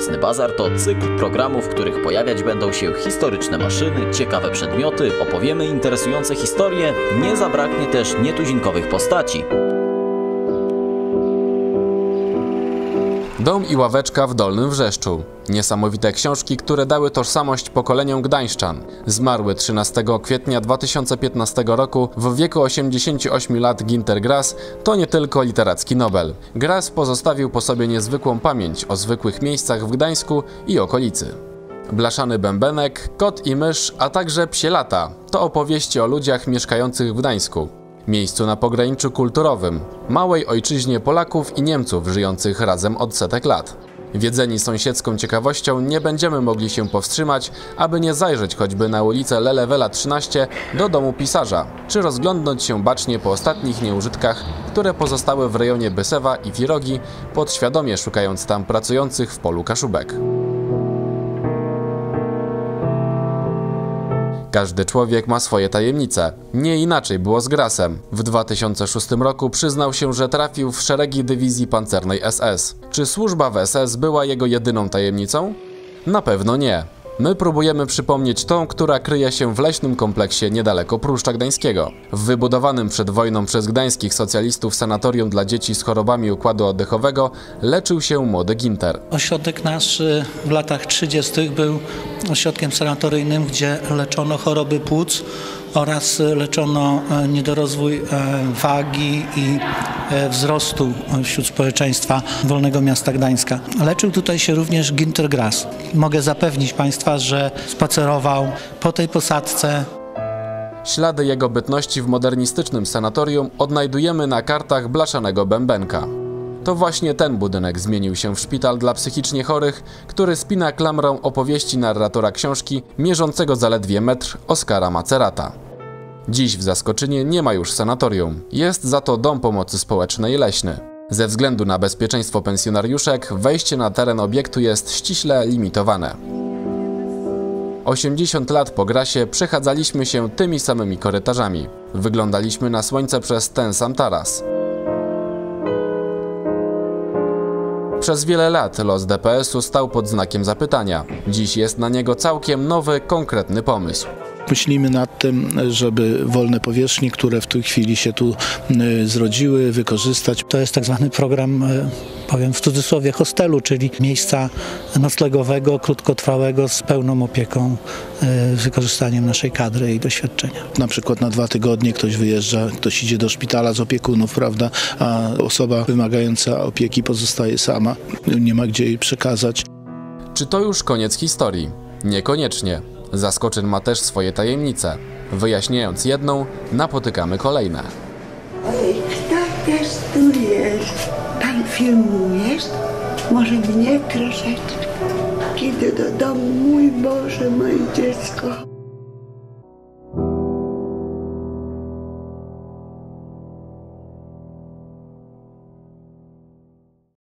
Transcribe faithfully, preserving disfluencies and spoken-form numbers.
Nocny Bazar to cykl programów, w których pojawiać będą się historyczne maszyny, ciekawe przedmioty, opowiemy interesujące historie, nie zabraknie też nietuzinkowych postaci. Dom i ławeczka w Dolnym Wrzeszczu. Niesamowite książki, które dały tożsamość pokoleniom gdańszczan. Zmarły trzynastego kwietnia dwa tysiące piętnastego roku w wieku osiemdziesięciu ośmiu lat Günter Grass to nie tylko literacki Nobel. Grass pozostawił po sobie niezwykłą pamięć o zwykłych miejscach w Gdańsku i okolicy. Blaszany bębenek, Kot i mysz, a także Psie lata to opowieści o ludziach mieszkających w Gdańsku. Miejscu na pograniczu kulturowym, małej ojczyźnie Polaków i Niemców żyjących razem od setek lat. Wiedzeni sąsiedzką ciekawością nie będziemy mogli się powstrzymać, aby nie zajrzeć choćby na ulicę Lelewela trzynaście do domu pisarza, czy rozglądnąć się bacznie po ostatnich nieużytkach, które pozostały w rejonie Bysewa i Wirogi, podświadomie szukając tam pracujących w polu Kaszubek. Każdy człowiek ma swoje tajemnice. Nie inaczej było z Grassem. W dwa tysiące szóstym roku przyznał się, że trafił w szeregi dywizji pancernej S S. Czy służba w S S była jego jedyną tajemnicą? Na pewno nie. My próbujemy przypomnieć tą, która kryje się w leśnym kompleksie niedaleko Pruszcza Gdańskiego. W wybudowanym przed wojną przez gdańskich socjalistów sanatorium dla dzieci z chorobami układu oddechowego leczył się młody Günter. Ośrodek nasz w latach trzydziestych był ośrodkiem sanatoryjnym, gdzie leczono choroby płuc oraz leczono niedorozwój wagi i wzrostu wśród społeczeństwa Wolnego Miasta Gdańska. Leczył tutaj się również Günter Grass. Mogę zapewnić Państwa, że spacerował po tej posadzce. Ślady jego bytności w modernistycznym sanatorium odnajdujemy na kartach blaszanego bębenka. To właśnie ten budynek zmienił się w szpital dla psychicznie chorych, który spina klamrą opowieści narratora książki mierzącego zaledwie metr Oskara Macerata. Dziś w Zaskoczynie nie ma już sanatorium, jest za to dom pomocy społecznej leśny. Ze względu na bezpieczeństwo pensjonariuszek wejście na teren obiektu jest ściśle limitowane. osiemdziesiąt lat po Grassie przechadzaliśmy się tymi samymi korytarzami. Wyglądaliśmy na słońce przez ten sam taras. Przez wiele lat los D P S-u stał pod znakiem zapytania. Dziś jest na niego całkiem nowy, konkretny pomysł. Myślimy nad tym, żeby wolne powierzchnie, które w tej chwili się tu zrodziły, wykorzystać. To jest tak zwany program, powiem w cudzysłowie, hostelu, czyli miejsca noclegowego, krótkotrwałego z pełną opieką, z wykorzystaniem naszej kadry i doświadczenia. Na przykład na dwa tygodnie ktoś wyjeżdża, ktoś idzie do szpitala z opiekunów, prawda, a osoba wymagająca opieki pozostaje sama, nie ma gdzie jej przekazać. Czy to już koniec historii? Niekoniecznie. Zaskoczyn ma też swoje tajemnice. Wyjaśniając jedną, napotykamy kolejne. Oj, kto też tu jest? Pan filmujesz? Może mnie troszeczkę? Kiedy do domu, mój Boże, moje dziecko.